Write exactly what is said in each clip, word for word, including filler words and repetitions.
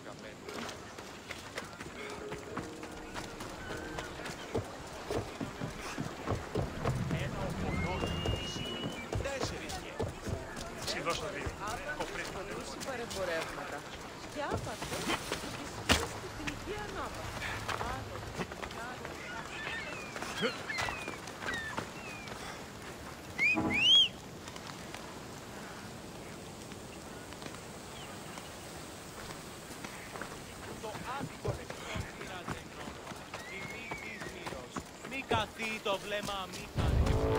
Συμπαρεμπορεύματα. Και άπαξε, δυστυχώς στην εθνική ανάπαυση. Άλλο, άλλο. Το άδικο εχθρός πειράζει εγκρόνο. Τιμή της μοίρος. Μη καθεί το βλέμμα, μη χαρεί.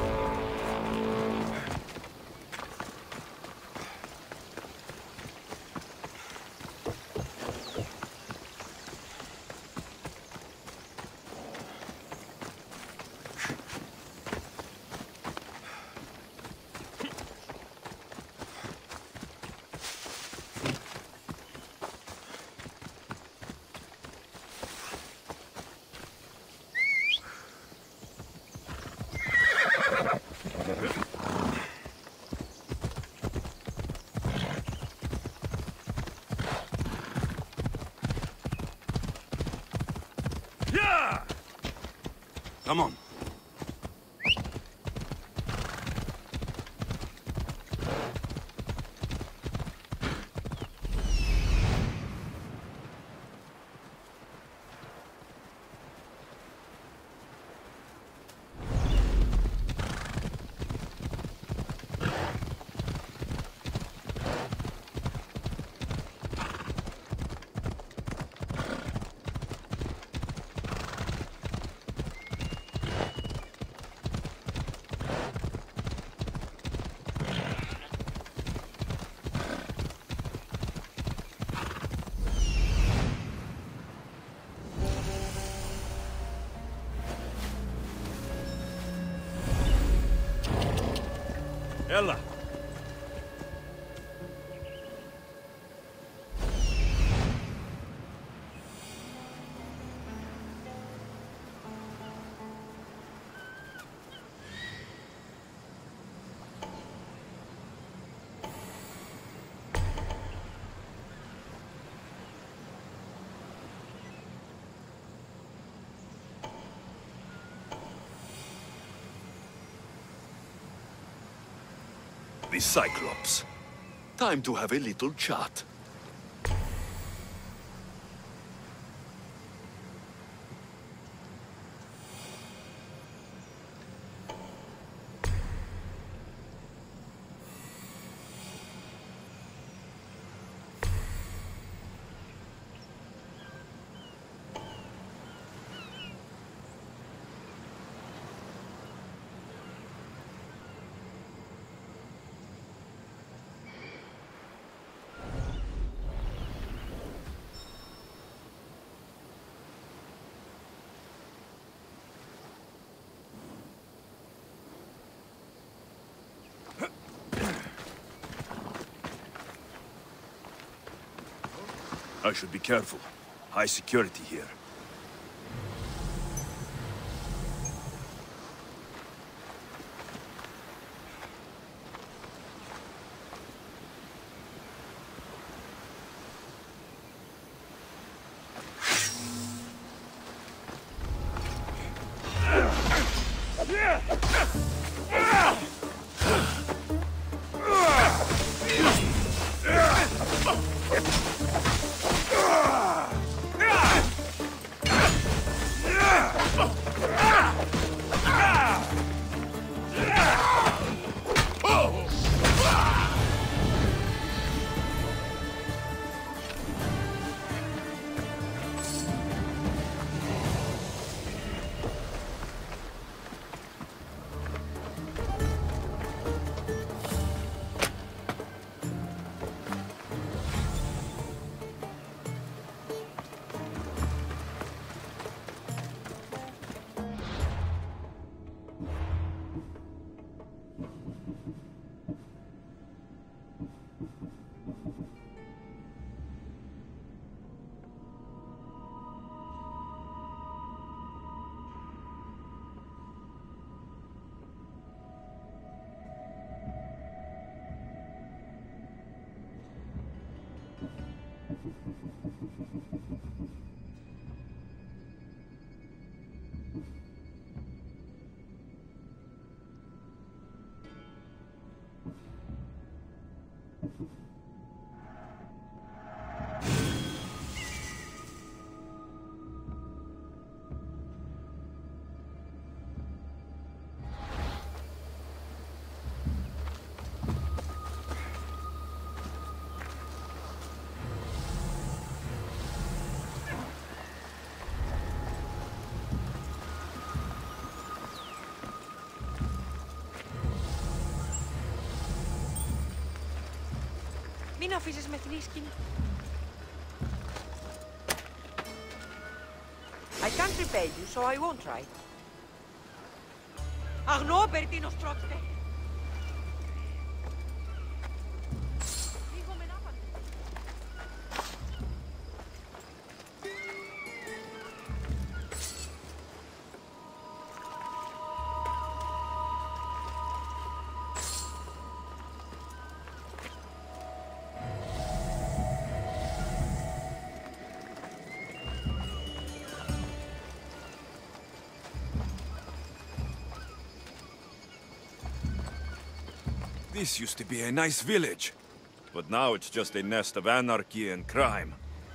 Come on. Ella. The Cyclops. Time to have a little chat. I should be careful. High security here. Μην αφήσεις με θνίσκην. I can't repay you, so I won't try. Αγνώ περί τίνος πρόκειται. This used to be a nice village, but now it's just a nest of anarchy and crime.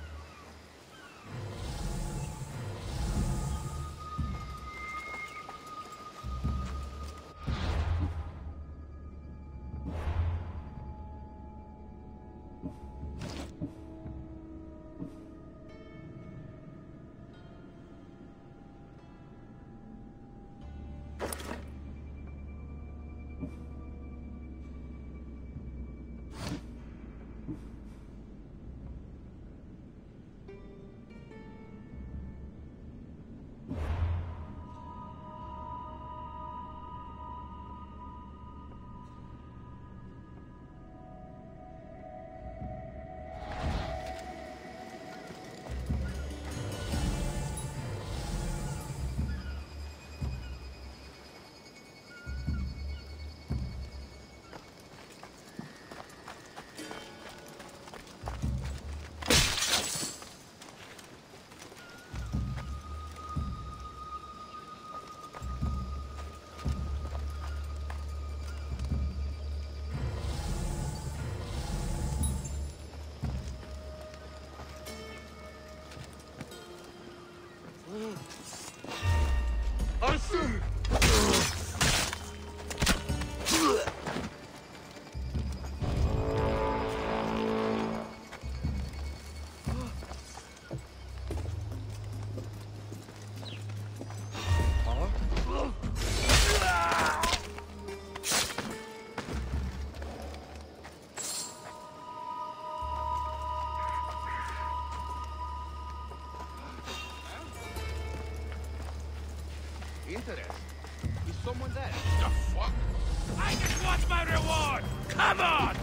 Interest? Is someone there? The fuck? I just want my reward! Come on!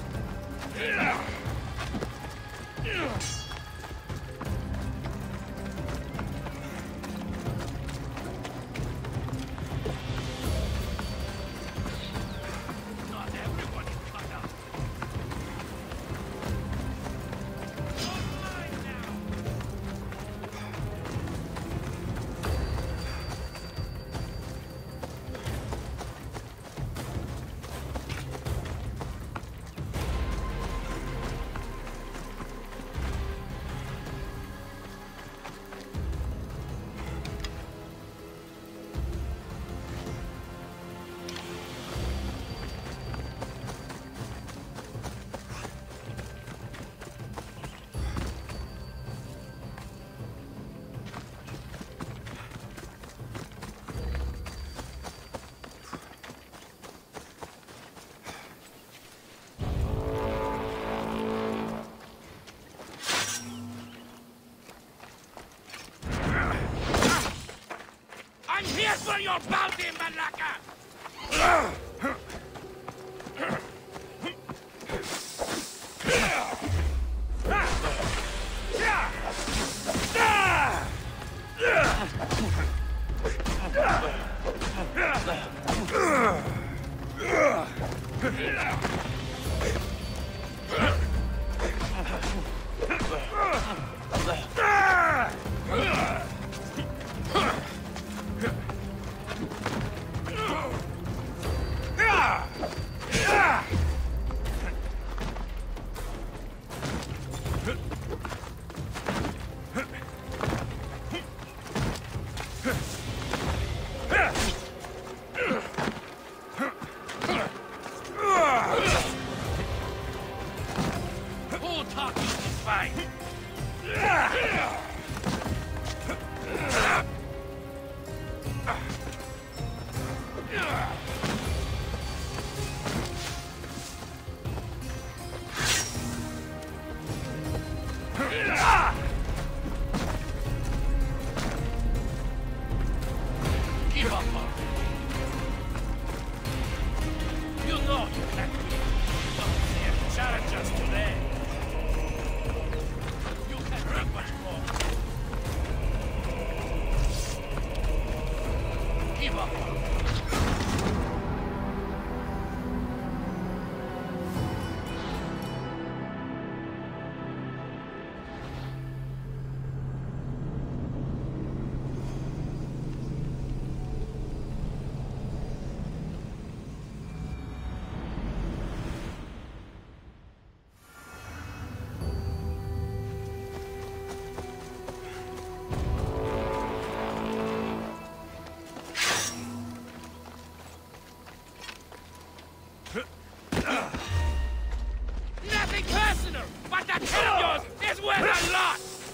Not everyone is cut out. Online now! I'm here for your bounty, Malaka! Who taught you to fight? you can't win. Don't dare challenge us today. You can't take much more. Give up. Nothing personal, but that head of yours is worth a lot!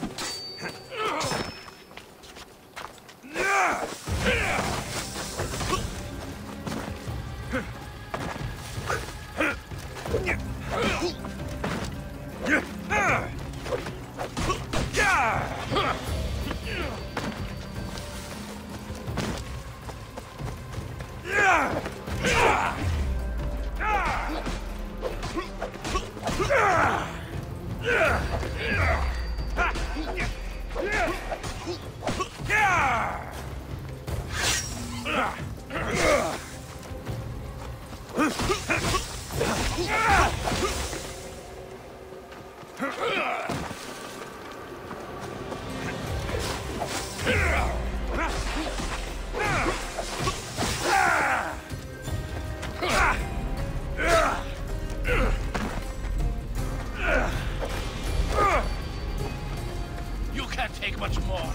You can't take much more.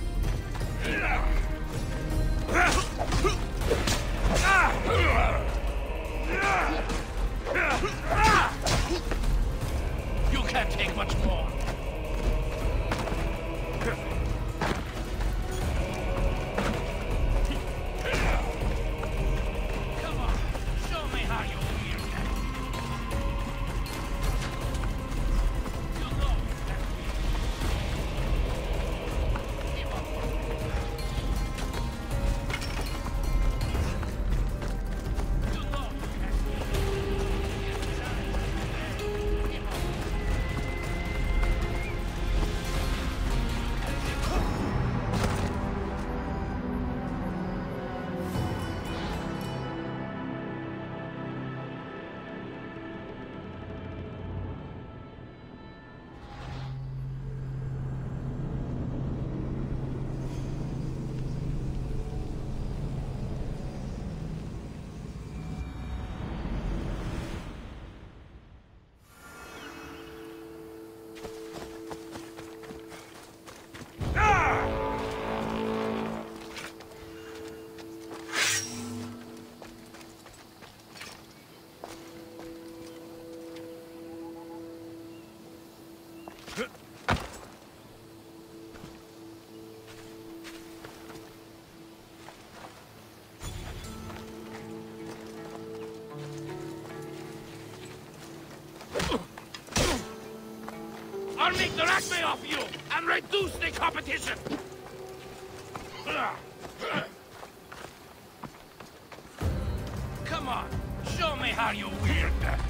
You can't take much more. Come on, show me how you wield that. You know you can't win. Give up. You know you can't win. Give up. I'll make the racme off you and reduce the competition! Come on, show me how you wield that.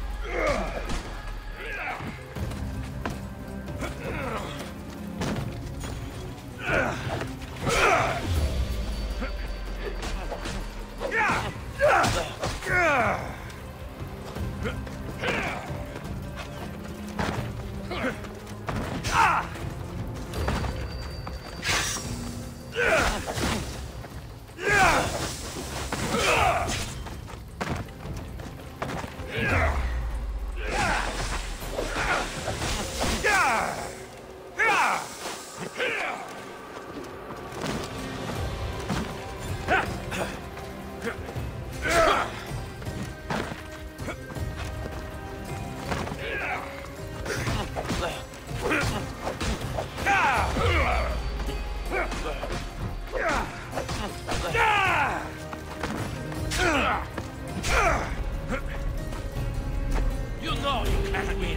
You know you can't win.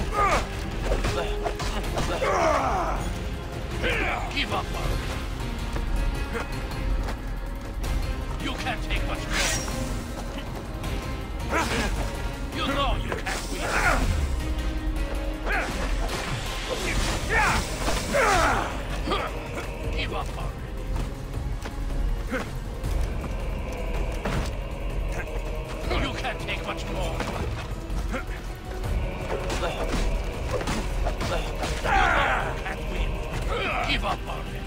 Give up. You can't take much more. Give up already. You can't take much more. Can't win. Give up already.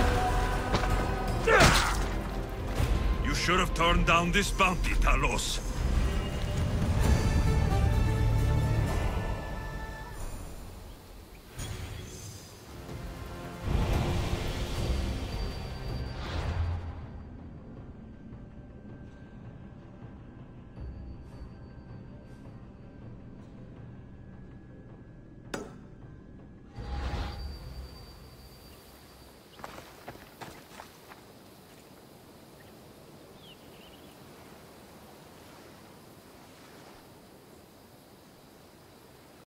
You should have turned down this bounty, Talos.